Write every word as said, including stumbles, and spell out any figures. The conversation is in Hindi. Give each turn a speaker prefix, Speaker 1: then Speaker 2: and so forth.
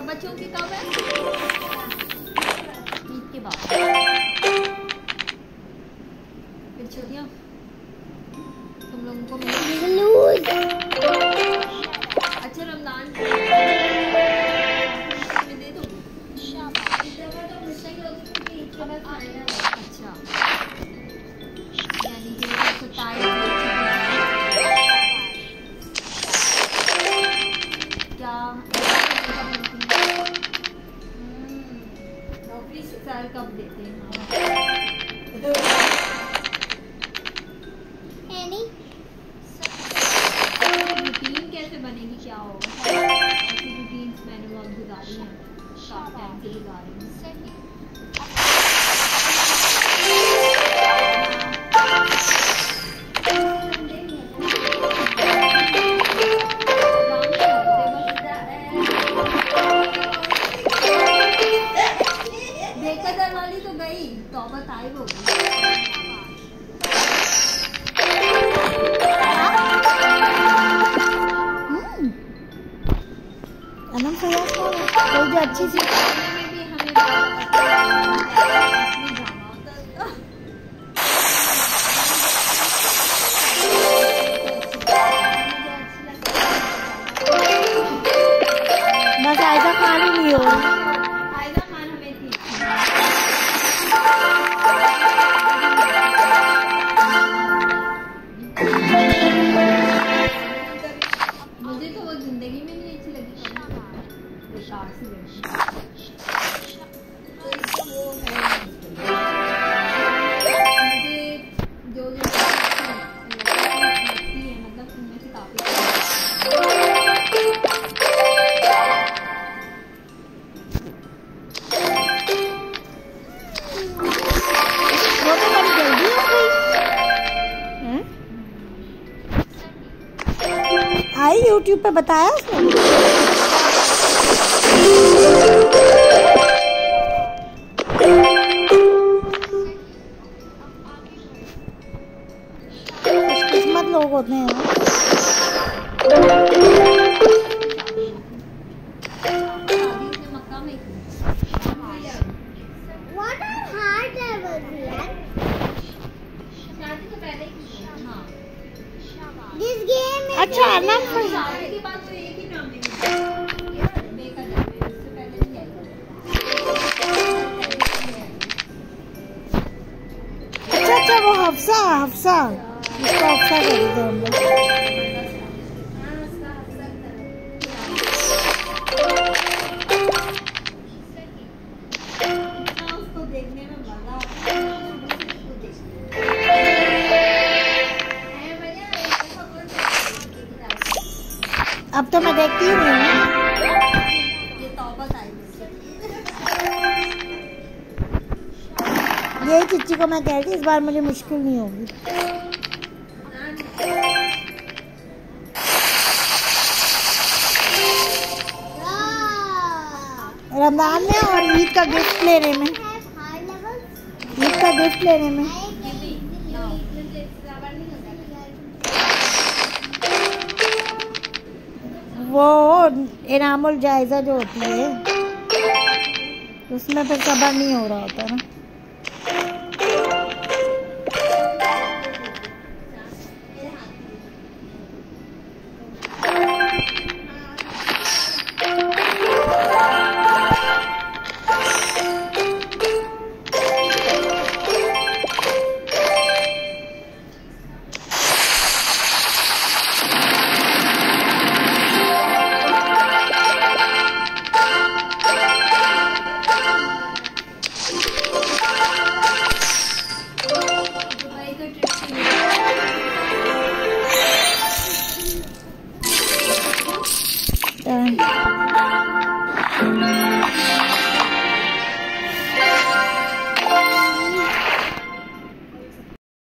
Speaker 1: बच्चों की कब है? ईद के बाद। फिर छुट्टियाँ तुम लोगों को मिलेंगी। अच्छा रमजान में दे दो। अच्छा यानी कि सत्ताईस क्या नौकरी सर कब देते हैं? रूटीन कैसे बनेगी, क्या होगा? ऐसी रूटीन्स मैंने बहुत गुजारी हैं, काफी टाइम से गुजारी हैं। बेकदर वाली तो गई, तौबा ताइब हो गई।
Speaker 2: अनम फयाज को कोई भी अच्छी सी बस आयजा खान ही नहीं हो।
Speaker 1: आयजा खान हमें थी। मुझे तो वो जिंदगी में नहीं अच्छी लगी, बेकार सी लगी। तो इसका वो है मुझे जो जो लगती है, मतलब उनमें से काफी
Speaker 2: वो तो बड़ी जल्दी हो गई। आई यूट्यूब पे बताया उसने। किस्मत लोग होते हैं। अच्छा ना
Speaker 1: शादी के बाद तो एक ही ड्रामे में बेकदर में, उससे पहले नहीं आई।
Speaker 2: अच्छा अच्छा वो हफ्सा हफ्सा उसको हफ्सा कर देते हम लोग।
Speaker 1: उसको देखने में मजा आता है।
Speaker 2: अब तो मैं देखती हूँ।
Speaker 1: ये तौबा ताइब
Speaker 2: यही चिच्ची को मैं कह रही थी, इस बार मुझे मुश्किल नहीं होगी। रमजान में और ईद का गिफ्ट लेने में, ईद का गिफ्ट लेने में वो इनामुल जायजा जो होती है उसमें फिर सब्र नहीं हो रहा होता ना।
Speaker 1: Done.